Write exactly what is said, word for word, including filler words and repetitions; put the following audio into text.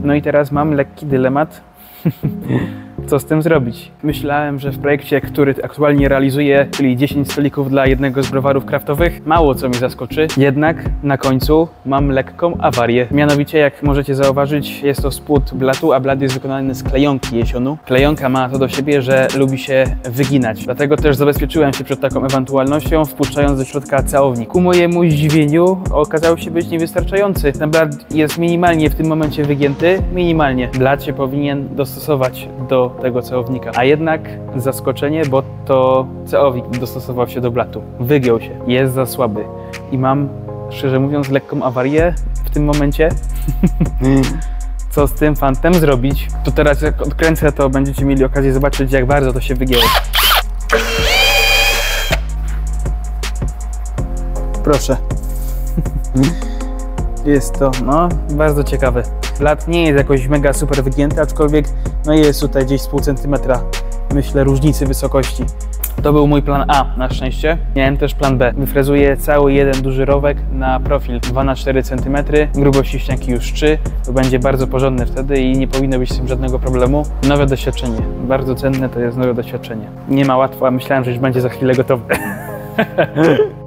No i teraz mam lekki dylemat, co z tym zrobić. Myślałem, że w projekcie, który aktualnie realizuję, czyli dziesięć stolików dla jednego z browarów kraftowych, mało co mnie zaskoczy. Jednak na końcu mam lekką awarię. Mianowicie, jak możecie zauważyć, jest to spód blatu, a blat jest wykonany z klejonki jesionu. Klejonka ma to do siebie, że lubi się wyginać. Dlatego też zabezpieczyłem się przed taką ewentualnością, wpuszczając do środka całownik. Ku mojemu zdziwieniu okazał się być niewystarczający. Ten blat jest minimalnie w tym momencie wygięty. Minimalnie. Blat się powinien dostosować do tego całownika. A jednak zaskoczenie, bo to całownik dostosował się do blatu. Wygiął się. Jest za słaby. I mam, szczerze mówiąc, lekką awarię w tym momencie. Co z tym fantem zrobić? To teraz jak odkręcę, to będziecie mieli okazję zobaczyć, jak bardzo to się wygięło. Proszę. Jest to, no, bardzo ciekawe. Blat nie jest jakoś mega super wygięty, aczkolwiek no jest tutaj gdzieś z pół centymetra, myślę, różnicy wysokości. To był mój plan A, na szczęście. Miałem też plan B. Wyfrezuję cały jeden duży rowek na profil dwa na cztery centymetry, grubości ścianki już trzy. To będzie bardzo porządne wtedy i nie powinno być z tym żadnego problemu. Nowe doświadczenie. Bardzo cenne to jest nowe doświadczenie. Nie ma łatwo, a myślałem, że już będzie za chwilę gotowe.